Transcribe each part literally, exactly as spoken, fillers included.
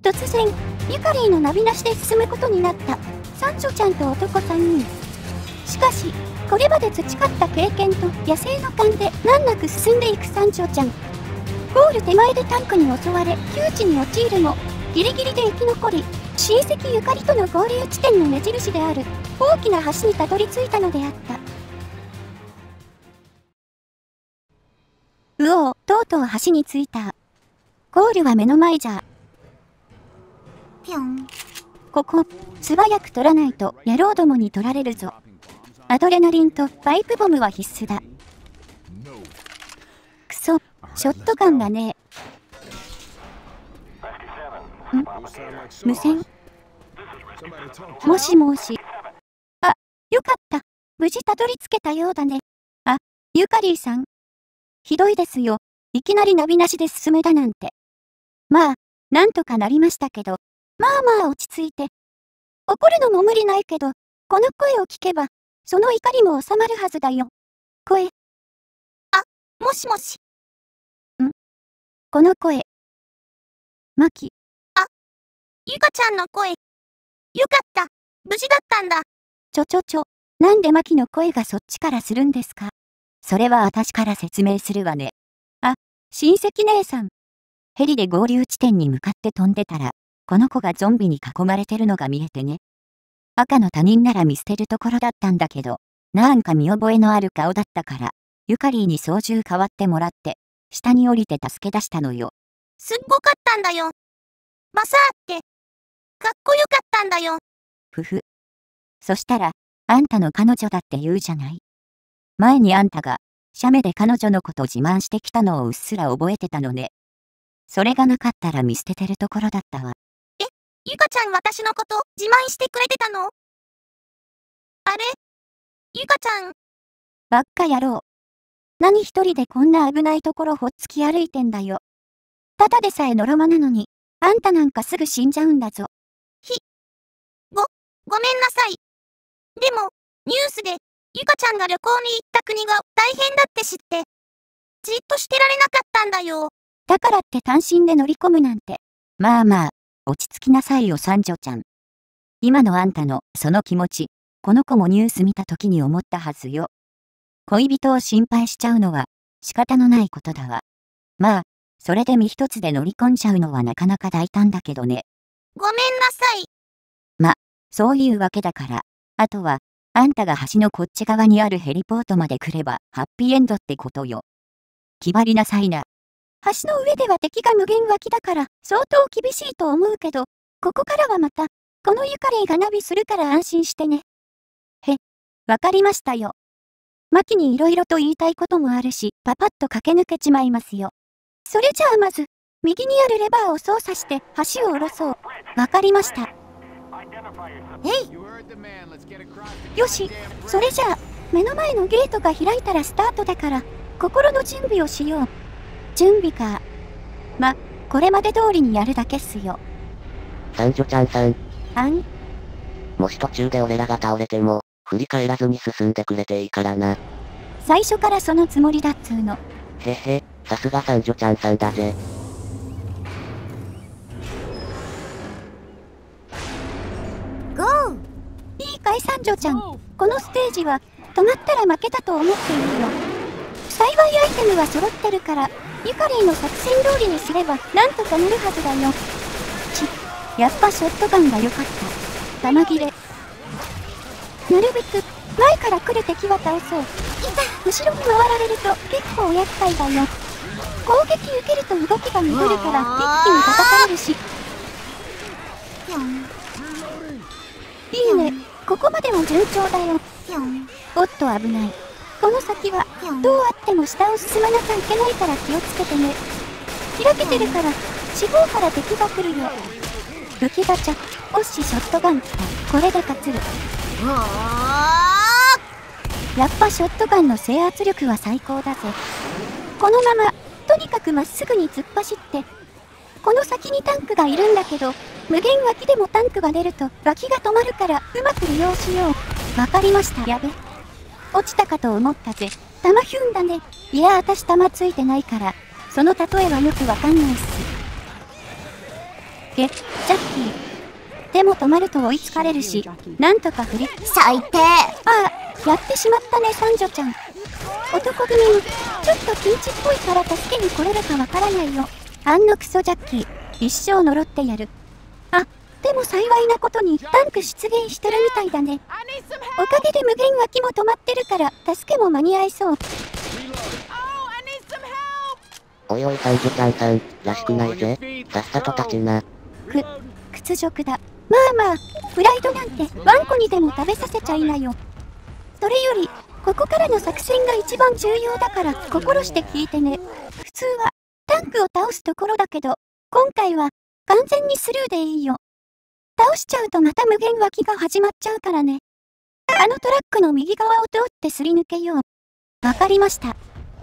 突然、ゆかりーのナビなしで進むことになったサンジョちゃんと男さんにん。しかし、これまで培った経験と野生の勘で難なく進んでいくサンジョちゃん。ゴール手前でタンクに襲われ窮地に陥るも、ギリギリで生き残り、親戚ゆかりとの合流地点の目印である大きな橋にたどり着いたのであった。うおう、とうとう橋に着いた。ゴールは目の前じゃ。ぴょん。ここ、素早く取らないと野郎どもに取られるぞ。アドレナリンとパイプボムは必須だ。くそ、ショットガンがねえ。ん？無線？もしもし。あ、よかった。無事たどり着けたようだね。あ、ユカリーさん。ひどいですよ。いきなりナビなしで進めだなんて。まあ、なんとかなりましたけど。まあまあ落ち着いて。怒るのも無理ないけど、この声を聞けば、その怒りも収まるはずだよ。声。あ、もしもし。ん？この声。マキ。あ、ゆかちゃんの声。よかった。無事だったんだ。ちょちょちょ、なんでマキの声がそっちからするんですか？それは私から説明するわね。あ、親戚姉さん。ヘリで合流地点に向かって飛んでたら、この子がゾンビに囲まれてるのが見えてね。赤の他人なら見捨てるところだったんだけど、なんか見覚えのある顔だったから、ゆかりーに操縦代わってもらって、下に降りて助け出したのよ。すっごかったんだよ。マサーって、かっこよかったんだよ。ふふ。そしたら、あんたの彼女だって言うじゃない。前にあんたが、写メで彼女のこと自慢してきたのをうっすら覚えてたのね。それがなかったら見捨ててるところだったわ。え、ゆかちゃん私のこと自慢してくれてたの？あれ？ゆかちゃん。ばっか野郎。何一人でこんな危ないところほっつき歩いてんだよ。ただでさえのろまなのに、あんたなんかすぐ死んじゃうんだぞ。ひ、ご、ごめんなさい。でも、ニュースで、ゆかちゃんが旅行に行った国が大変だって知って、じっとしてられなかったんだよ。だからって単身で乗り込むなんて。まあまあ、落ち着きなさいよサンジョちゃん。今のあんたのその気持ち、この子もニュース見た時に思ったはずよ。恋人を心配しちゃうのは仕方のないことだわ。まあ、それで身一つで乗り込んじゃうのはなかなか大胆だけどね。ごめんなさい。ま、そういうわけだから、あとは、あんたが橋のこっち側にあるヘリポートまで来ればハッピーエンドってことよ。決まりなさいな。橋の上では敵が無限湧きだから相当厳しいと思うけど、ここからはまた、このゆかりーがナビするから安心してね。へ、わかりましたよ。マキにいろいろと言いたいこともあるし、パパッと駆け抜けちまいますよ。それじゃあまず、右にあるレバーを操作して橋を下ろそう。わかりました。えい。よし、それじゃあ、目の前のゲートが開いたらスタートだから、心の準備をしよう。準備か。ま、これまで通りにやるだけっすよ。 サンジョちゃんさん。 あん？ もし途中で俺らが倒れても、振り返らずに進んでくれていいからな。 最初からそのつもりだっつーの。 へへ、さすがサンジョちゃんさんだぜ。 ゴー！いいかいサンジョちゃん。このステージは、止まったら負けたと思っているよ。幸いアイテムは揃ってるから、ゆかりーの作戦通りにすれば、なんとかなるはずだよ。ち、やっぱショットガンが良かった。弾切れ。なるべく、前から来る敵は倒そう。いた！後ろに回られると結構厄介だよ。攻撃受けると動きが鈍るから一気に叩かれるし。いいね。ここまでも順調だよ。おっと危ない。この先は、どうあっても下を進まなきゃいけないから気をつけてね。開けてるから、四方から敵が来るよ。武器ガチャ。おっしショットガン来た。これで勝つる。やっぱショットガンの制圧力は最高だぜ。このまま、とにかくまっすぐに突っ走って、この先にタンクがいるんだけど、無限脇でもタンクが出ると脇が止まるからうまく利用しよう。わかりました。やべ。落ちたかと思ったぜ。弾ヒュンだね。いや私弾ついてないから、その例えはよくわかんないっす。 げ、ジャッキー。でも止まると追いつかれるし、なんとか振り。 最低。 ああ、やってしまったね、三女ちゃん。男組に、ちょっとピンチっぽいから助けに来れるかわからないよ。あんのクソジャッキー、一生呪ってやる。あ、でも幸いなことにタンク出現してるみたいだね。おかげで無限脇も止まってるから、助けも間に合いそう。 おいおい三女ちゃんさん、らしくないぜ。さっさと立ちな。 く、屈辱だ。まあまあ、プライドなんてワンコにでも食べさせちゃいなよ。それより、ここからの作戦が一番重要だから心して聞いてね。普通はタンクを倒すところだけど、今回は完全にスルーでいいよ。倒しちゃうとまた無限脇が始まっちゃうからね。あのトラックの右側を通ってすり抜けよう。わかりました。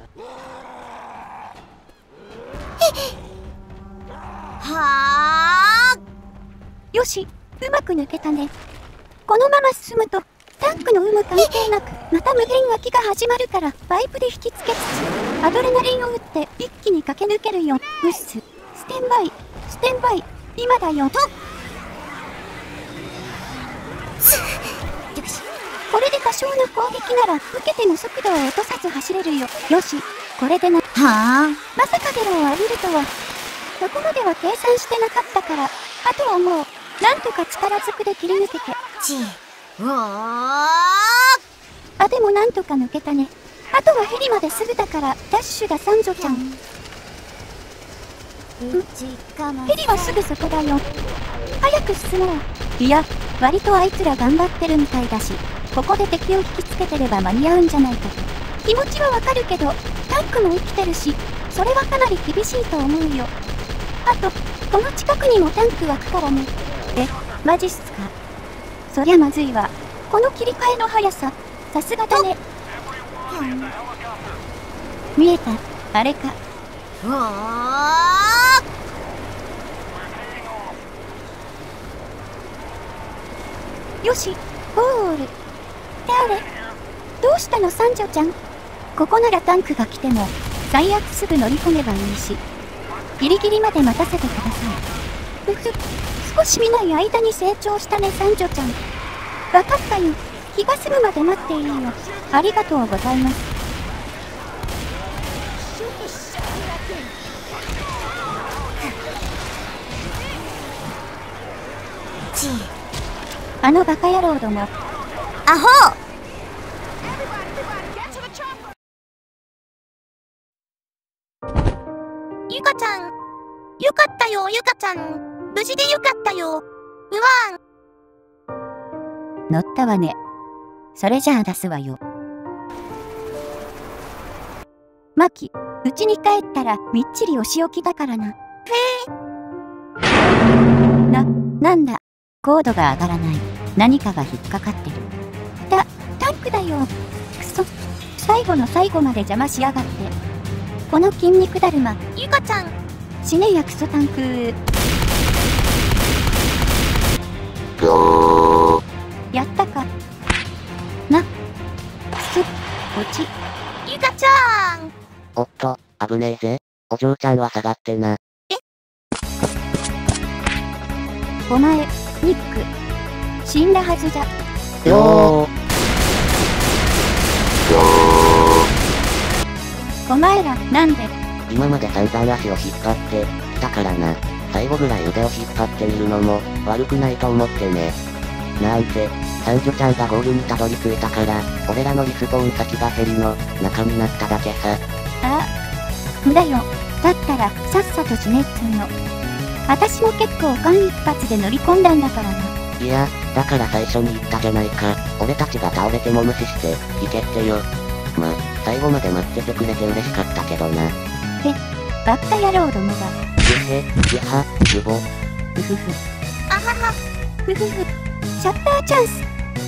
はあ。 よし、うまく抜けたね。このまま進むと、タンクの有無関係なく、また無限脇が始まるから、パイプで引きつけつつ、アドレナリンを打って一気に駆け抜けるよ。うっす。ステンバイ、ステンバイ、今だよ。と。よし。これで多少の攻撃なら、受けても速度を落とさず走れるよ。よし。これでな。はあ。まさかゲロを浴びるとは。そこまでは計算してなかったから、あとはもう、なんとか力ずくで切り抜けて。 ちうわあ、でもなんとか抜けたね。あとはヘリまですぐだから、ダッシュだ三女ちゃん。んヘリはすぐそこだよ。早く進もう。いや、割とあいつら頑張ってるみたいだし、ここで敵を引きつけてれば間に合うんじゃないかと。気持ちはわかるけど、タンクも生きてるし、それはかなり厳しいと思うよ。あと、この近くにもタンク湧くからね。え、マジっすか。そりゃまずいわ。この切り替えの速さ、さすがだね。見えた、あれか。 うわよし、ゴール。ってあれ、どうしたの三女ちゃん。ここならタンクが来ても、最悪すぐ乗り込めばいいし。ギリギリまで待たせてください。ふふ、少し見ない間に成長したね三女ちゃん。わかったよ。気が済むまで待っていいよ。ありがとうございます。 ちあのバカ野郎ども。 アホ。 ゆかちゃん。よかったよ、ゆかちゃん。無事でよかったよ。うわーん。乗ったわね。それじゃあ出すわよ。マキ、うちに帰ったらみっちりお仕置きだからな。へえ。な、なんだ。コードが上がらない。何かが引っかかってる。た、タンクだよ。くそ。最後の最後まで邪魔しやがって。この筋肉だるま。 ゆかちゃん。 死ねやクソタンク。やったか。な。くす。落ち。 ゆかちゃん。 おっと、危ねえぜ。お嬢ちゃんは下がってな。 え？ お前、ニック。死んだはずだ。 よー。 お前ら、なんで？ 今まで散々足を引っ張ってきたからな。最後ぐらい腕を引っ張ってみるのも悪くないと思ってね。なんて、三女ちゃんがゴールにたどり着いたから、俺らのリスポーン先がヘリの中になっただけさ。 ああ、無駄よ。だったら、さっさと死ねっつうの。私も結構間一髪で乗り込んだんだからな。 いや、だから最初に言ったじゃないか。俺たちが倒れても無視して、行けってよ。ま、最後まで待っててくれて嬉しかったけどな。 へ、バッカ野郎どもが。 ゆへ、ゆは、ゆぼ。 ふふふ。 あはは。 ふふふ。シャッターチャンス。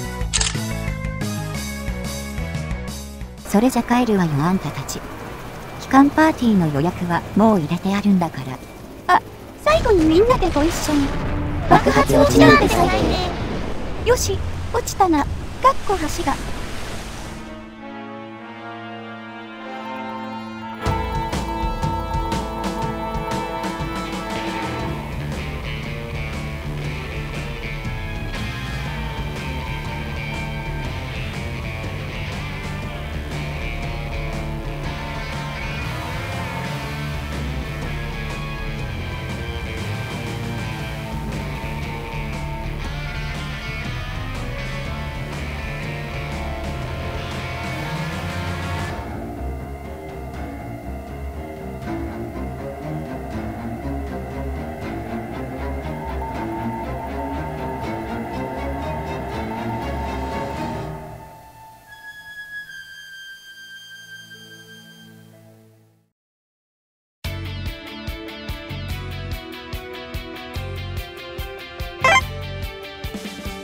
それじゃ帰るわよあんたたち。期間パーティーの予約はもう入れてあるんだから。あ、最後にみんなでご一緒に。爆発落ちなんて最低。よし、落ちたな。かっこ橋が。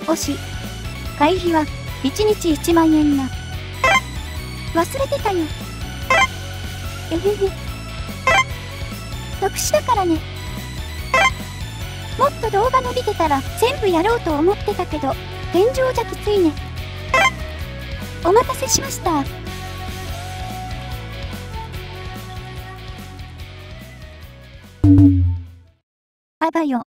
推し。会費はいちにちいちまんえんな。忘れてたよ。えへへ。特殊だからね。もっと動画伸びてたら全部やろうと思ってたけど、天井じゃきついね。お待たせしました。あばよ。